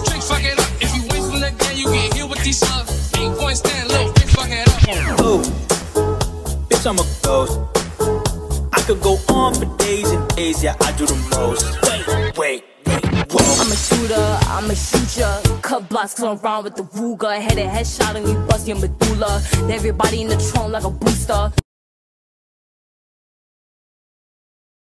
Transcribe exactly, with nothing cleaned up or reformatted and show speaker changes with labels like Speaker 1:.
Speaker 1: Tricks, fuck it up. If you waste from the game, you get hit with these subs. Eight points, stand low. Tricks, fuck it up.
Speaker 2: Oh, bitch, I'm a ghost. I could go on for days and days, yeah, I do the most. Wait, wait, wait, whoa.
Speaker 3: I'm a shooter, I'm a shoot ya. Cut blocks, come around with the Ruger. Head a headshot and we bust your medulla. Everybody in the trunk like a booster.